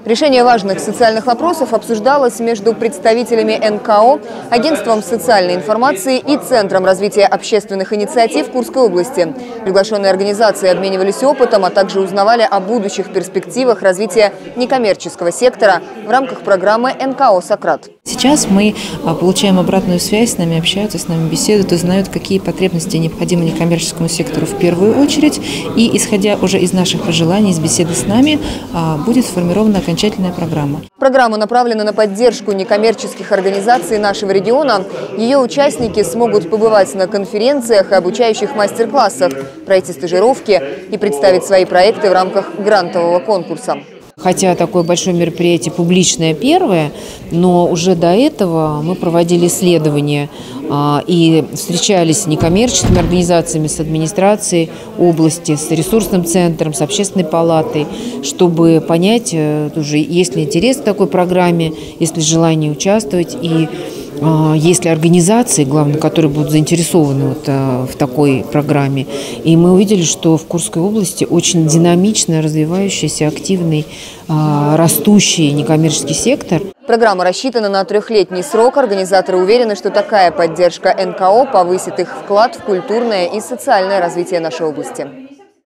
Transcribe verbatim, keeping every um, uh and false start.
Решение важных социальных вопросов обсуждалось между представителями эн ка о, Агентством социальной информации и Центром развития общественных инициатив Курской области. Приглашенные организации обменивались опытом, а также узнавали о будущих перспективах развития некоммерческого сектора в рамках программы эн ка о «Сократ». Сейчас мы получаем обратную связь, с нами общаются, с нами беседуют, узнают, какие потребности необходимы некоммерческому сектору в первую очередь. И, исходя уже из наших пожеланий, из беседы с нами, будет сформирована окончательная программа. Программа направлена на поддержку некоммерческих организаций нашего региона. Ее участники смогут побывать на конференциях и обучающих мастер-классах, пройти стажировки и представить свои проекты в рамках грантового конкурса. Хотя такое большое мероприятие публичное первое, но уже до этого мы проводили исследования а, и встречались с некоммерческими организациями, с администрацией области, с ресурсным центром, с общественной палатой, чтобы понять, уже, есть ли интерес к такой программе, есть ли желание участвовать и есть ли организации, главное, которые будут заинтересованы вот, в такой программе. И мы увидели, что в Курской области очень динамично развивающийся, активный, растущий некоммерческий сектор. Программа рассчитана на трехлетний срок. Организаторы уверены, что такая поддержка эн ка о повысит их вклад в культурное и социальное развитие нашей области.